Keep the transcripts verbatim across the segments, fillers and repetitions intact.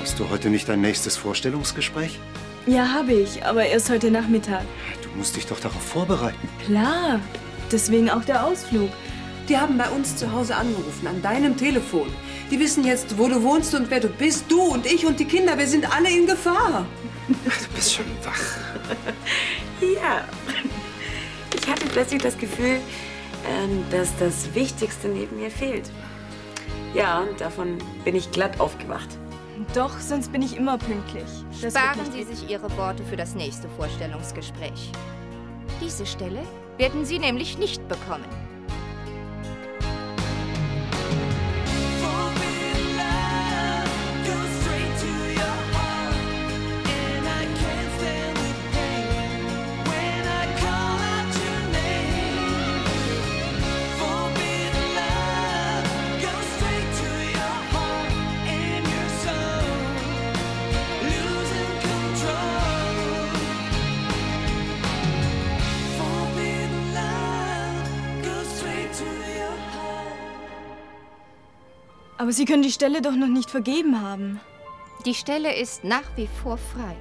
Hast du heute nicht dein nächstes Vorstellungsgespräch? Ja, habe ich, aber erst heute Nachmittag. Du musst dich doch darauf vorbereiten. Klar, deswegen auch der Ausflug. Die haben bei uns zu Hause angerufen, an deinem Telefon. Die wissen jetzt, wo du wohnst und wer du bist. Du und ich und die Kinder, wir sind alle in Gefahr. Ach, du bist schon wach. Ja. Ich hatte plötzlich das Gefühl, dass das Wichtigste neben mir fehlt. Ja, und davon bin ich glatt aufgewacht. Doch, sonst bin ich immer pünktlich. Das Sparen Sie sich Ihre Worte für das nächste Vorstellungsgespräch. Diese Stelle werden Sie nämlich nicht bekommen. Aber Sie können die Stelle doch noch nicht vergeben haben. Die Stelle ist nach wie vor frei.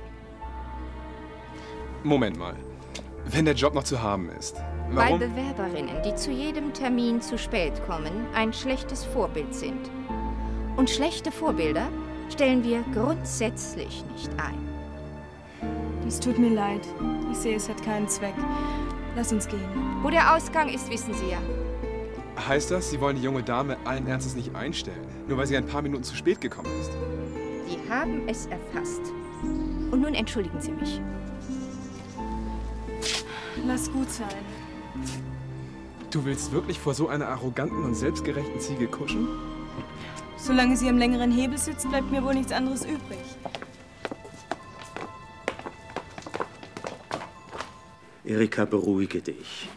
Moment mal. Wenn der Job noch zu haben ist, warum? Weil Bewerberinnen, die zu jedem Termin zu spät kommen, ein schlechtes Vorbild sind. Und schlechte Vorbilder stellen wir grundsätzlich nicht ein. Es tut mir leid. Ich sehe, es hat keinen Zweck. Lass uns gehen. Wo der Ausgang ist, wissen Sie ja. Heißt das, Sie wollen die junge Dame allen Ernstes nicht einstellen, nur weil sie ein paar Minuten zu spät gekommen ist? Sie haben es erfasst. Und nun entschuldigen Sie mich. Lass gut sein. Du willst wirklich vor so einer arroganten und selbstgerechten Ziege kuschen? Solange sie am längeren Hebel sitzt, bleibt mir wohl nichts anderes übrig. Erika, beruhige dich.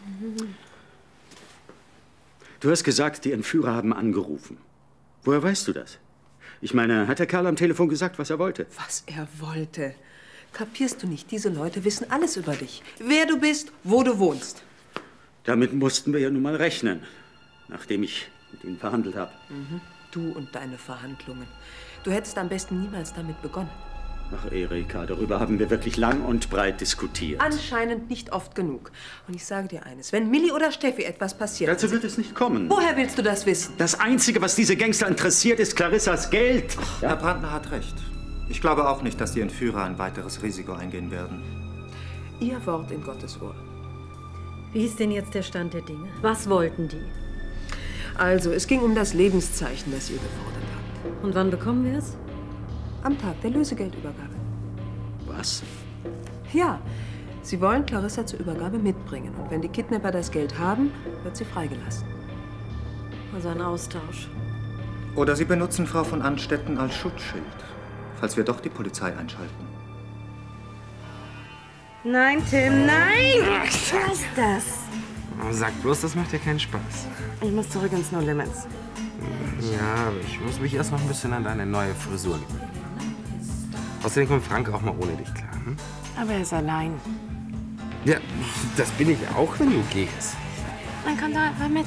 Du hast gesagt, die Entführer haben angerufen. Woher weißt du das? Ich meine, hat der Kerl am Telefon gesagt, was er wollte? Was er wollte? Kapierst du nicht? Diese Leute wissen alles über dich. Wer du bist, wo du wohnst. Damit mussten wir ja nun mal rechnen, nachdem ich mit ihnen verhandelt habe. Mhm. Du und deine Verhandlungen. Du hättest am besten niemals damit begonnen. Ach, Erika, darüber haben wir wirklich lang und breit diskutiert. Anscheinend nicht oft genug. Und ich sage dir eines, wenn Milli oder Steffi etwas passiert... Dazu wird es nicht kommen. Woher willst du das wissen? Das Einzige, was diese Gangster interessiert, ist Clarissas Geld. Ach, ja? Herr Brandner hat recht. Ich glaube auch nicht, dass die Entführer ein weiteres Risiko eingehen werden. Ihr Wort in Gottes Ohr. Wie ist denn jetzt der Stand der Dinge? Was wollten die? Also, es ging um das Lebenszeichen, das ihr gefordert habt. Und wann bekommen wir es? Am Tag der Lösegeldübergabe. Was? Ja, sie wollen Clarissa zur Übergabe mitbringen. Und wenn die Kidnapper das Geld haben, wird sie freigelassen. Also ein Austausch. Oder sie benutzen Frau von Anstetten als Schutzschild, falls wir doch die Polizei einschalten. Nein, Tim, nein! Lass das! Sag bloß, das macht dir keinen Spaß. Ich muss zurück ins No Limits. Ja, aber ich muss mich erst noch ein bisschen an deine neue Frisur gewöhnen. Außerdem kommt Frank auch mal ohne dich klar. Hm? Aber er ist allein. Ja, das bin ich auch, wenn du gehst. Dann komm doch einfach mit.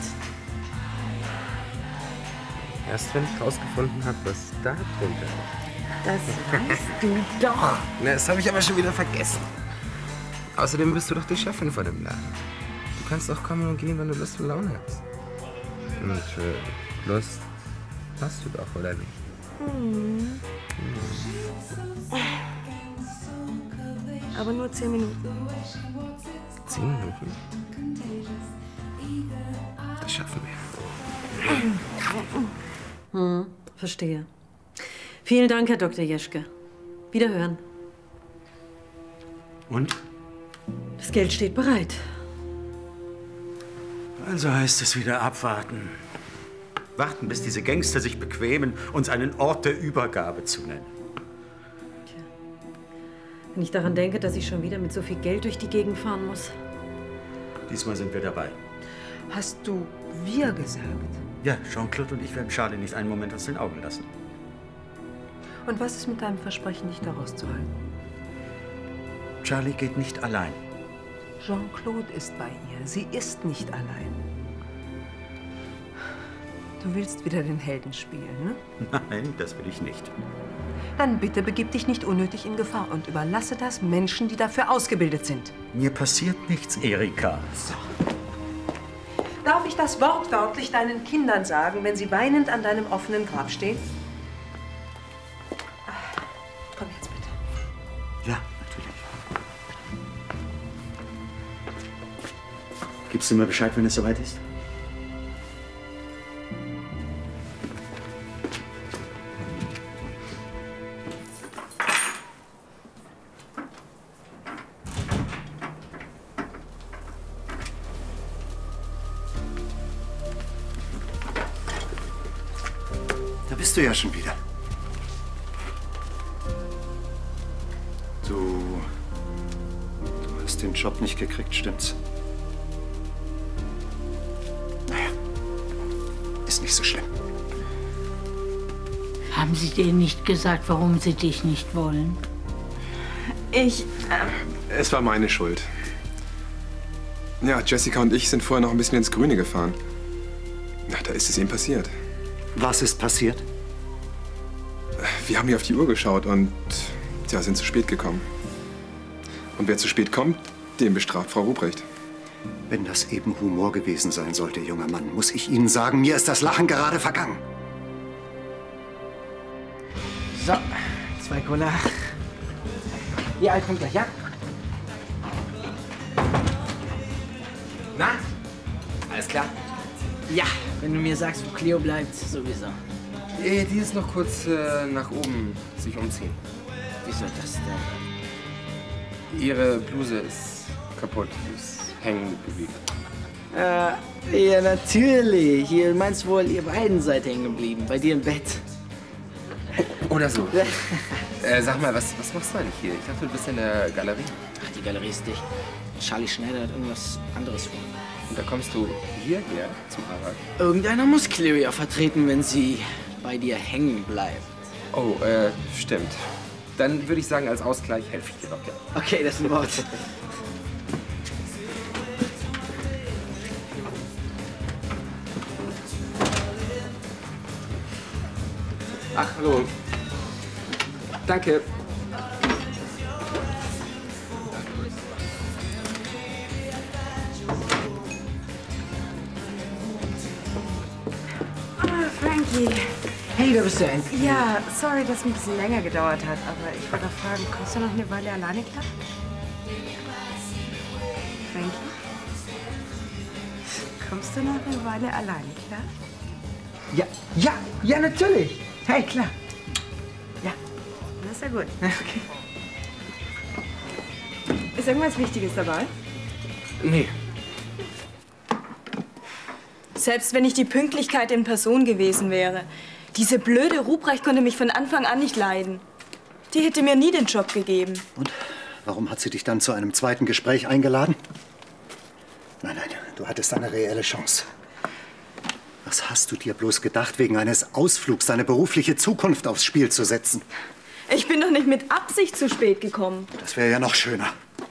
Erst wenn ich rausgefunden habe, was da drunter ist. Das weißt du doch. Na, das habe ich aber schon wieder vergessen. Außerdem bist du doch die Chefin von dem Laden. Du kannst doch kommen und gehen, wenn du Lust und Laune hast. Und äh, Lust hast du doch, oder nicht? Hm. Hm. Aber nur zehn Minuten. Zehn Minuten? Das schaffen wir. Hm, verstehe. Vielen Dank, Herr Doktor Jeschke. Wiederhören. Und? Das Geld steht bereit. Also heißt es wieder abwarten. Warten, bis diese Gangster sich bequemen, uns einen Ort der Übergabe zu nennen. Tja. Wenn ich daran denke, dass ich schon wieder mit so viel Geld durch die Gegend fahren muss. Diesmal sind wir dabei. Hast du wir gesagt? Ja, Jean-Claude und ich werden Charlie nicht einen Moment aus den Augen lassen. Und was ist mit deinem Versprechen, dich da rauszuhalten? Charlie geht nicht allein. Jean-Claude ist bei ihr. Sie ist nicht allein. Du willst wieder den Helden spielen, ne? Nein, das will ich nicht. Dann bitte begib dich nicht unnötig in Gefahr und überlasse das Menschen, die dafür ausgebildet sind. Mir passiert nichts, Erika. So. Darf ich das wortwörtlich deinen Kindern sagen, wenn sie weinend an deinem offenen Grab stehen? Komm jetzt bitte. Ja, natürlich. Gibst du mir Bescheid, wenn es soweit ist? Bist du ja schon wieder. Du... Du hast den Job nicht gekriegt, stimmt's? Naja, ist nicht so schlimm. Haben sie dir nicht gesagt, warum sie dich nicht wollen? Ich... Ähm Es war meine Schuld. Ja, Jessica und ich sind vorher noch ein bisschen ins Grüne gefahren. Na, da ist es ihm passiert. Was ist passiert? Wir haben hier auf die Uhr geschaut und ja, sind zu spät gekommen. Und wer zu spät kommt, den bestraft Frau Ruprecht. Wenn das eben Humor gewesen sein sollte, junger Mann, muss ich Ihnen sagen, mir ist das Lachen gerade vergangen. So, zwei Cola. Ja, ich komm gleich, ja? Na? Alles klar? Ja, wenn du mir sagst, wo Cleo bleibt, sowieso. Äh, die ist noch kurz äh, nach oben sich umziehen. Wieso das denn? Ihre Bluse ist kaputt, die ist hängen geblieben. Äh, ja, natürlich. Ihr meinst wohl, ihr beiden seid hängen geblieben, bei dir im Bett. Oder so. äh, sag mal, was, was machst du eigentlich hier? Ich dachte, du bist in der Galerie. Ach, die Galerie ist dicht. Charlie Schneider hat irgendwas anderes vor. Und da kommst du hierher zum Arbeiten? Irgendeiner muss Cleo ja vertreten, wenn sie bei dir hängen bleibt. Oh, äh, stimmt. Dann würde ich sagen, als Ausgleich helfe ich dir doch, ja. Okay, das ist ein Wort. Ach, hallo. Danke. Ah, Frankie. Hey, da bist du endlich. Ja, sorry, dass es ein bisschen länger gedauert hat, aber ich wollte fragen, kommst du noch eine Weile alleine klar? Frankie? Kommst du noch eine Weile alleine klar? Ja, ja, ja, natürlich. Hey, klar. Ja. Das ist ja gut. Okay. Ist irgendwas Wichtiges dabei? Nee. Selbst wenn ich die Pünktlichkeit in Person gewesen wäre. Diese blöde Ruprecht konnte mich von Anfang an nicht leiden. Die hätte mir nie den Job gegeben. Und warum hat sie dich dann zu einem zweiten Gespräch eingeladen? Nein, nein, du hattest eine reelle Chance. Was hast du dir bloß gedacht, wegen eines Ausflugs deine berufliche Zukunft aufs Spiel zu setzen? Ich bin doch nicht mit Absicht zu spät gekommen. Das wäre ja noch schöner.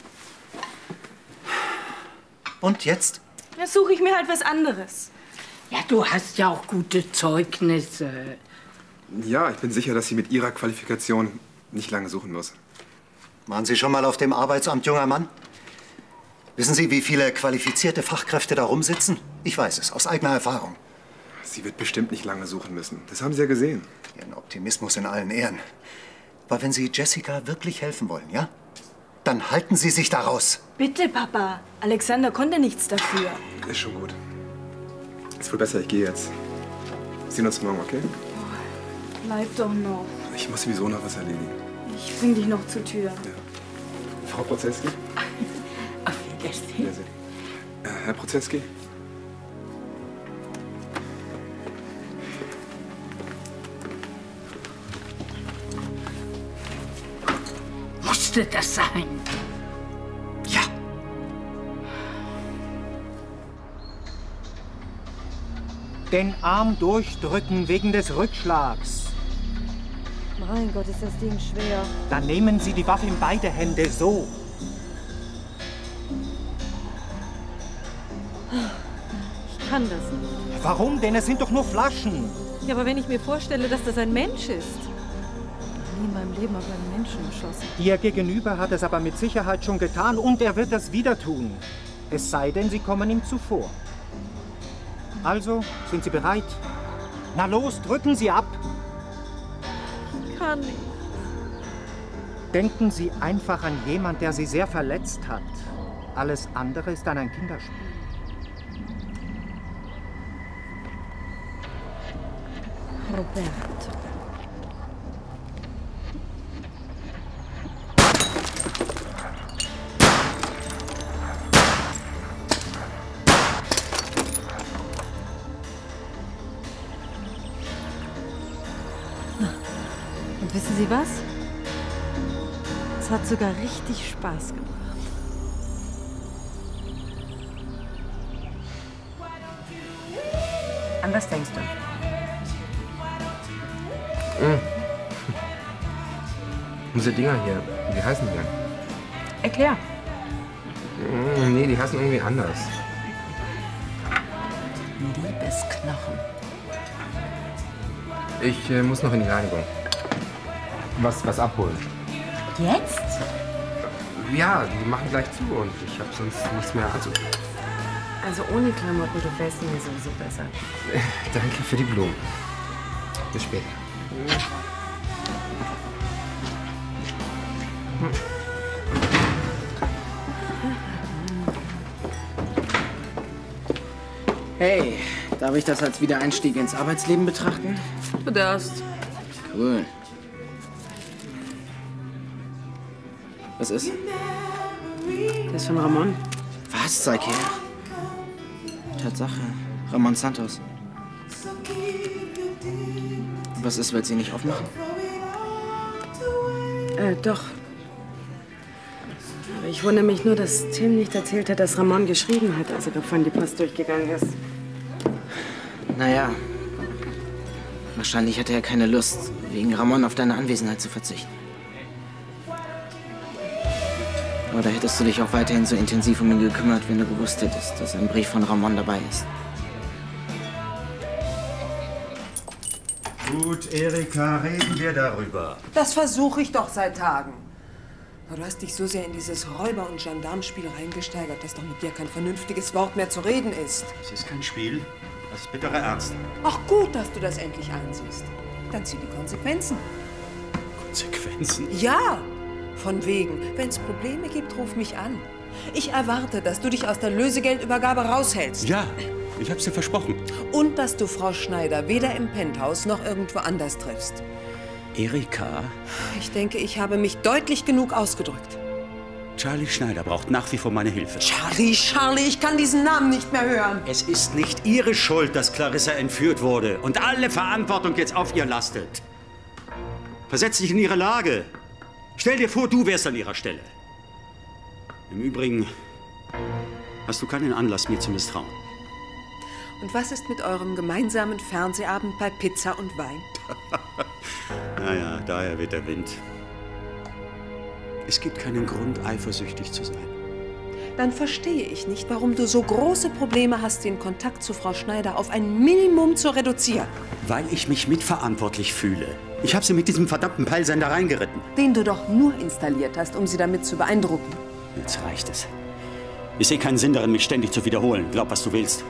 Und jetzt? Da suche ich mir halt was anderes. Ja, du hast ja auch gute Zeugnisse. Ja, ich bin sicher, dass sie mit ihrer Qualifikation nicht lange suchen muss. Waren Sie schon mal auf dem Arbeitsamt, junger Mann? Wissen Sie, wie viele qualifizierte Fachkräfte da rumsitzen? Ich weiß es, aus eigener Erfahrung. Sie wird bestimmt nicht lange suchen müssen. Das haben Sie ja gesehen. Ihren Optimismus in allen Ehren. Aber wenn Sie Jessica wirklich helfen wollen, ja? Dann halten Sie sich da raus. Bitte, Papa. Alexander konnte nichts dafür. Ist schon gut. Ist wohl besser, ich gehe jetzt. Wir sehen uns morgen, okay? Oh, bleib doch noch. Ich muss sowieso noch was erledigen. Ich bring dich noch zur Tür. Ja. Frau Prozeski? Auf Wiedersehen. Wiedersehen. Äh, Herr Prozeski? Musste das sein? Ja. Den Arm durchdrücken wegen des Rückschlags. Mein Gott, ist das Ding schwer. Dann nehmen Sie die Waffe in beide Hände, so. Ich kann das nicht. Warum denn? Es sind doch nur Flaschen. Ja, aber wenn ich mir vorstelle, dass das ein Mensch ist. Ich habe nie in meinem Leben auf einen Menschen geschossen. Ihr Gegenüber hat es aber mit Sicherheit schon getan und er wird es wieder tun. Es sei denn, Sie kommen ihm zuvor. Also, sind Sie bereit? Na los, drücken Sie ab. Ich kann nicht. Denken Sie einfach an jemand, der Sie sehr verletzt hat. Alles andere ist dann ein Kinderspiel. Roberto. Und wissen Sie was? Es hat sogar richtig Spaß gemacht. An was denkst du? Mm. Diese Dinger hier, wie heißen die denn? Erklär. Mm, nee, die heißen irgendwie anders. Liebesknochen. Ich äh, muss noch in die Reinigung. Was, was abholen. Jetzt? Ja, die machen gleich zu und ich habe sonst nichts mehr anzuziehen. Also ohne Klamotten gefällst du mir sowieso besser. Danke für die Blumen. Bis später. Hey, darf ich das als Wiedereinstieg ins Arbeitsleben betrachten? Du darfst. Cool. Was ist? Das ist von Ramon. Was? Zeig her. Tatsache. Ramon Santos. Was ist, weil Sie nicht aufmachen? Äh, doch. Aber ich wundere mich nur, dass Tim nicht erzählt hat, dass Ramon geschrieben hat, als er davon die Post durchgegangen ist. Naja. Wahrscheinlich hatte er keine Lust, wegen Ramon auf deine Anwesenheit zu verzichten. Oder hättest du dich auch weiterhin so intensiv um ihn gekümmert, wenn du gewusst hättest, dass ein Brief von Ramon dabei ist? Gut, Erika, reden wir darüber. Das versuche ich doch seit Tagen. Aber du hast dich so sehr in dieses Räuber- und Gendarmspiel reingesteigert, dass doch mit dir kein vernünftiges Wort mehr zu reden ist. Das ist kein Spiel, das ist bitterer Ernst. Ach gut, dass du das endlich einsiehst. Dann zieh die Konsequenzen. Konsequenzen? Ja, von wegen. Wenn es Probleme gibt, ruf mich an. Ich erwarte, dass du dich aus der Lösegeldübergabe raushältst. Ja, ich hab's dir versprochen. Und dass du Frau Schneider weder im Penthouse noch irgendwo anders triffst. Erika? Ich denke, ich habe mich deutlich genug ausgedrückt. Charlie Schneider braucht nach wie vor meine Hilfe. Charlie, Charlie, ich kann diesen Namen nicht mehr hören. Es ist nicht Ihre Schuld, dass Clarissa entführt wurde und alle Verantwortung jetzt auf ihr lastet. Versetz dich in ihre Lage. Stell dir vor, du wärst an ihrer Stelle. Im Übrigen hast du keinen Anlass, mir zu misstrauen. Und was ist mit eurem gemeinsamen Fernsehabend bei Pizza und Wein? Naja, daher weht der Wind. Es gibt keinen Grund, eifersüchtig zu sein. Dann verstehe ich nicht, warum du so große Probleme hast, den Kontakt zu Frau Schneider auf ein Minimum zu reduzieren. Weil ich mich mitverantwortlich fühle. Ich habe sie mit diesem verdammten Peilsender reingeritten. Den du doch nur installiert hast, um sie damit zu beeindrucken. Jetzt reicht es. Ich sehe keinen Sinn darin, mich ständig zu wiederholen. Glaub, was du willst.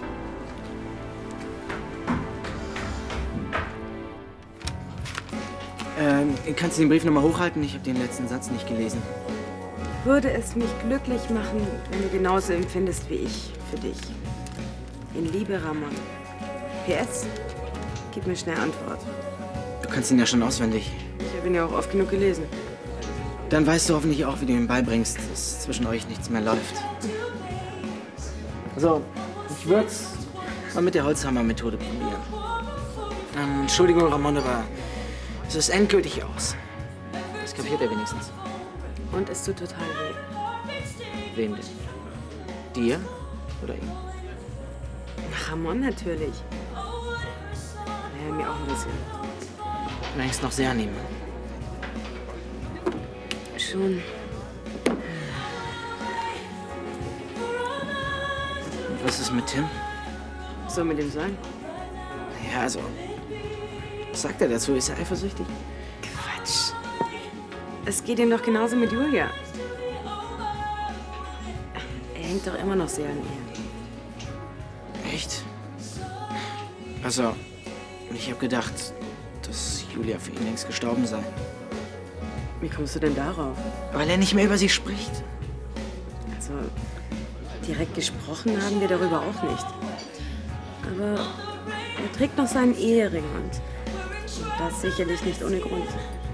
Ähm, kannst du den Brief nochmal hochhalten? Ich habe den letzten Satz nicht gelesen. Würde es mich glücklich machen, wenn du genauso empfindest wie ich für dich. In Liebe, Ramon. P S. Gib mir schnell Antwort. Du kannst ihn ja schon auswendig. Ich habe ihn ja auch oft genug gelesen. Dann weißt du hoffentlich auch, wie du ihm beibringst, dass zwischen euch nichts mehr läuft. Also, ich würde es mal mit der Holzhammer-Methode probieren. Ähm, Entschuldigung, Ramon, aber es ist endgültig aus. Das kapiert er wenigstens. Und es tut total weh. Wem denn? Dir oder ihm? Ramon natürlich. Naja, mir auch ein bisschen. Du hängst noch sehr an ihm. Schon. Und was ist mit Tim? Was soll mit ihm sein? Ja, also, was sagt er dazu? Ist er eifersüchtig? Quatsch. Es geht ihm doch genauso mit Julia. Er hängt doch immer noch sehr an ihr. Echt? Also, ich habe gedacht, dass Julia für ihn längst gestorben sei. Wie kommst du denn darauf? Weil er nicht mehr über sie spricht. Also, direkt gesprochen haben wir darüber auch nicht. Aber er trägt noch seinen Ehering und das sicherlich nicht ohne Grund.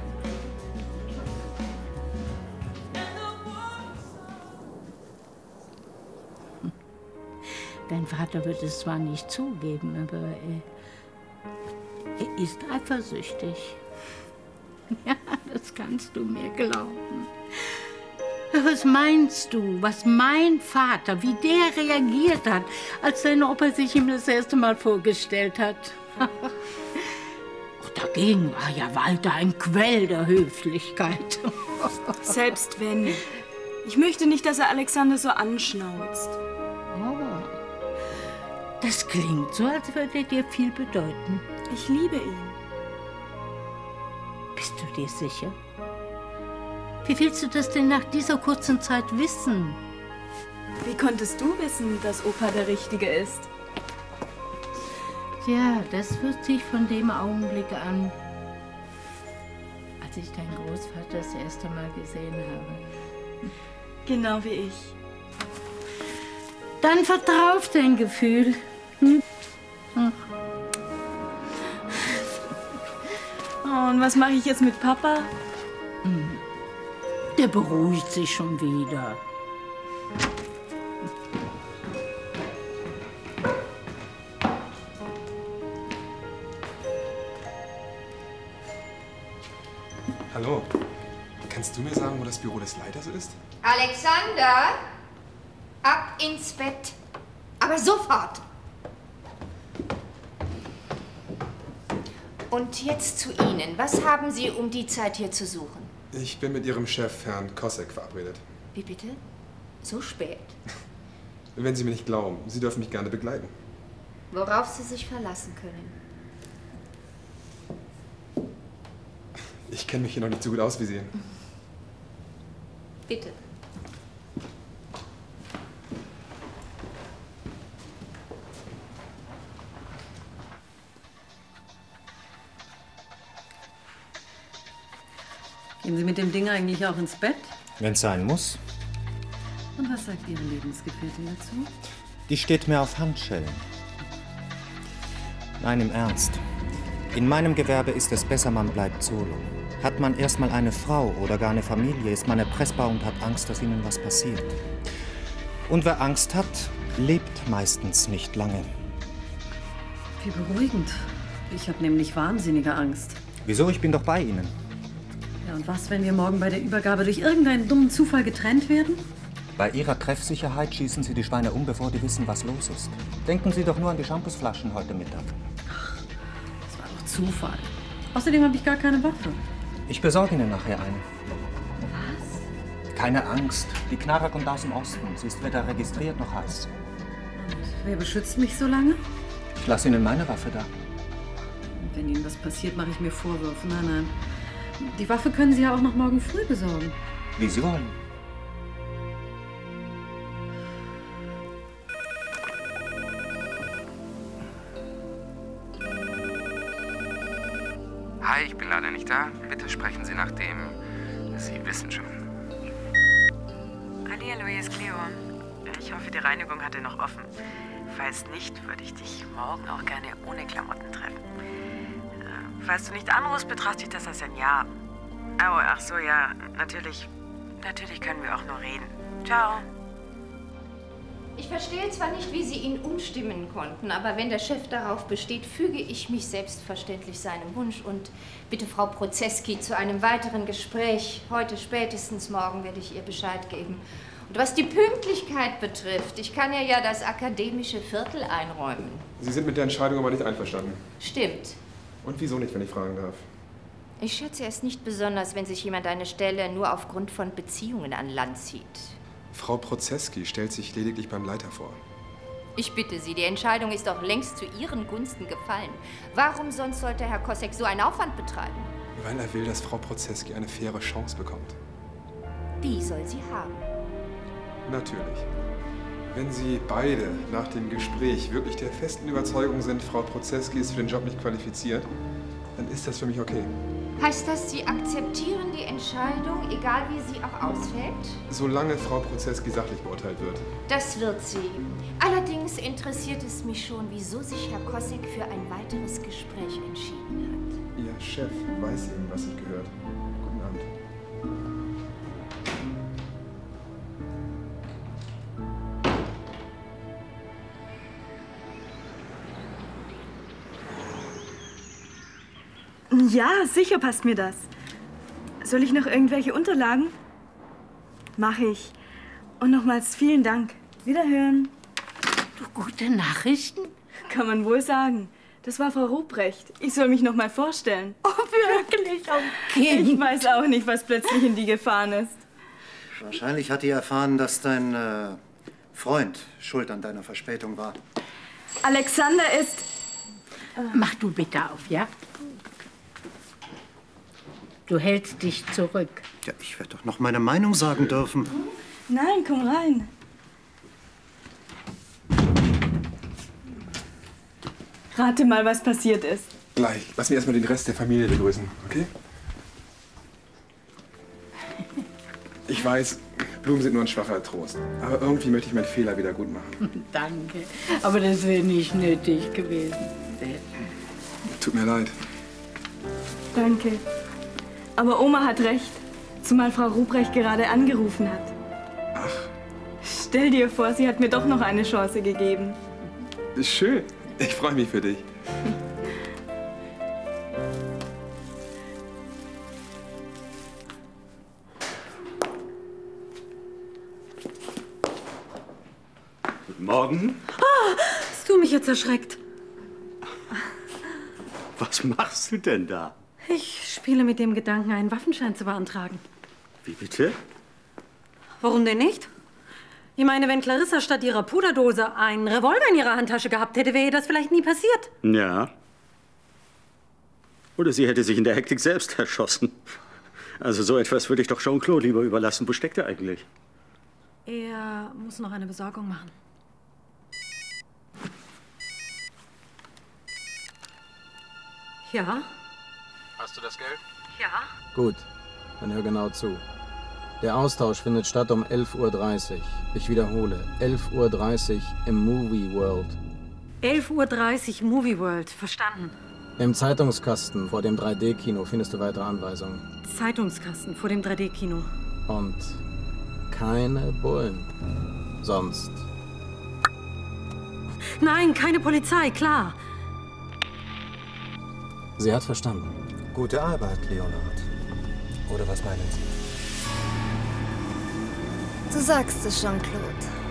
Dein Vater wird es zwar nicht zugeben, aber er, er ist eifersüchtig. Ja, das kannst du mir glauben. Was meinst du, was mein Vater, wie der reagiert hat, als sein Opa sich ihm das erste Mal vorgestellt hat? Dagegen war ja Walter ein Quell der Höflichkeit. Selbst wenn. Ich möchte nicht, dass er Alexander so anschnauzt. Oh, das klingt so, als würde er dir viel bedeuten. Ich liebe ihn. Bist du dir sicher? Wie willst du das denn nach dieser kurzen Zeit wissen? Wie konntest du wissen, dass Opa der Richtige ist? Ja, das wusste ich von dem Augenblick an, als ich deinen Großvater das erste Mal gesehen habe. Genau wie ich. Dann vertrau auf dein Gefühl. Hm? Ach. Oh, und was mache ich jetzt mit Papa? Hm. Der beruhigt sich schon wieder. Hallo. Kannst du mir sagen, wo das Büro des Leiters ist? Alexander, ab ins Bett. Aber sofort. Und jetzt zu Ihnen. Was haben Sie um die Zeit hier zu suchen? Ich bin mit Ihrem Chef, Herrn Kosek, verabredet. Wie bitte? So spät? Wenn Sie mir nicht glauben, Sie dürfen mich gerne begleiten. Worauf Sie sich verlassen können. Ich kenne mich hier noch nicht so gut aus wie Sie. Bitte. Gehen Sie mit dem Ding eigentlich auch ins Bett? Wenn es sein muss. Und was sagt Ihre Lebensgefährtin dazu? Die steht mir auf Handschellen. Nein, im Ernst. In meinem Gewerbe ist es besser, man bleibt solo. Hat man erstmal eine Frau oder gar eine Familie, ist man erpressbar und hat Angst, dass ihnen was passiert. Und wer Angst hat, lebt meistens nicht lange. Wie beruhigend. Ich habe nämlich wahnsinnige Angst. Wieso? Ich bin doch bei Ihnen. Ja, und was, wenn wir morgen bei der Übergabe durch irgendeinen dummen Zufall getrennt werden? Bei Ihrer Treffsicherheit schießen Sie die Schweine um, bevor die wissen, was los ist. Denken Sie doch nur an die Shampoosflaschen heute Mittag. Ach, das war doch Zufall. Außerdem habe ich gar keine Waffe. Ich besorge Ihnen nachher eine. Was? Keine Angst. Die Knarre kommt aus dem Osten. Sie ist weder registriert noch heiß. Und wer beschützt mich so lange? Ich lasse Ihnen meine Waffe da. Und wenn Ihnen was passiert, mache ich mir Vorwürfe. Nein, nein. Die Waffe können Sie ja auch noch morgen früh besorgen. Wie Sie wollen. Hi, ich bin leider nicht da. Bitte sprechen Sie nach dem. Sie wissen schon. Hallihallo, hier ist Cleo. Ich hoffe, die Reinigung hatte noch offen. Falls nicht, würde ich dich morgen auch gerne ohne Klamotten treffen. Äh, falls du nicht anrufst, betrachte ich das als ein Ja. Oh, ach so, ja, natürlich. Natürlich können wir auch nur reden. Ciao. Ich verstehe zwar nicht, wie Sie ihn umstimmen konnten, aber wenn der Chef darauf besteht, füge ich mich selbstverständlich seinem Wunsch und bitte Frau Prozeski zu einem weiteren Gespräch. Heute spätestens morgen werde ich ihr Bescheid geben. Und was die Pünktlichkeit betrifft, ich kann ihr ja das akademische Viertel einräumen. Sie sind mit der Entscheidung aber nicht einverstanden. Stimmt. Und wieso nicht, wenn ich fragen darf? Ich schätze es nicht besonders, wenn sich jemand eine Stelle nur aufgrund von Beziehungen an Land zieht. Frau Prozeski stellt sich lediglich beim Leiter vor. Ich bitte Sie, die Entscheidung ist doch längst zu Ihren Gunsten gefallen. Warum sonst sollte Herr Kosek so einen Aufwand betreiben? Weil er will, dass Frau Prozeski eine faire Chance bekommt. Die soll sie haben. Natürlich. Wenn Sie beide nach dem Gespräch wirklich der festen Überzeugung sind, Frau Prozeski ist für den Job nicht qualifiziert, dann ist das für mich okay. Heißt das, Sie akzeptieren die Entscheidung, egal wie sie auch ausfällt? Solange Frau Prozeski sachlich beurteilt wird. Das wird sie. Allerdings interessiert es mich schon, wieso sich Herr Kosek für ein weiteres Gespräch entschieden hat. Ihr Chef weiß eben, was sich gehört. Guten Abend. Ja, sicher passt mir das. Soll ich noch irgendwelche Unterlagen? Mach ich. Und nochmals vielen Dank. Wiederhören. Du, gute Nachrichten? Kann man wohl sagen. Das war Frau Ruprecht. Ich soll mich noch mal vorstellen. Oh, wirklich? Okay. Ich weiß auch nicht, was plötzlich in die gefahren ist. Wahrscheinlich hat die erfahren, dass dein äh, Freund schuld an deiner Verspätung war. Alexander ist... Mach du bitte auf, ja? Du hältst dich zurück. Ja, ich werde doch noch meine Meinung sagen dürfen. Nein, komm rein. Rate mal, was passiert ist. Gleich. Lass mich erstmal den Rest der Familie begrüßen, okay? Ich weiß, Blumen sind nur ein schwacher Trost. Aber irgendwie möchte ich meinen Fehler wieder gut machen. Danke. Aber das wäre nicht nötig gewesen. Tut mir leid. Danke. Aber Oma hat recht. Zumal Frau Ruprecht gerade angerufen hat. Ach. Stell dir vor, sie hat mir doch noch eine Chance gegeben. Schön. Ich freue mich für dich. Guten Morgen. Oh, hast du mich jetzt erschreckt? Was machst du denn da? Ich spiele mit dem Gedanken, einen Waffenschein zu beantragen. Wie bitte? Warum denn nicht? Ich meine, wenn Clarissa statt ihrer Puderdose einen Revolver in ihrer Handtasche gehabt hätte, wäre ihr das vielleicht nie passiert. Ja. Oder sie hätte sich in der Hektik selbst erschossen. Also so etwas würde ich doch Jean-Claude lieber überlassen. Wo steckt er eigentlich? Er muss noch eine Besorgung machen. Ja? Hast du das Geld? Ja. Gut, dann hör genau zu. Der Austausch findet statt um elf Uhr dreißig. Ich wiederhole, elf Uhr dreißig im Movie World. elf Uhr dreißig Movie World, verstanden. Im Zeitungskasten vor dem drei D Kino findest du weitere Anweisungen. Zeitungskasten vor dem drei D Kino. Und keine Bullen. Sonst. Nein, keine Polizei, klar. Sie hat verstanden. Gute Arbeit, Leonard. Oder was meinen Sie? Du sagst es, Jean-Claude.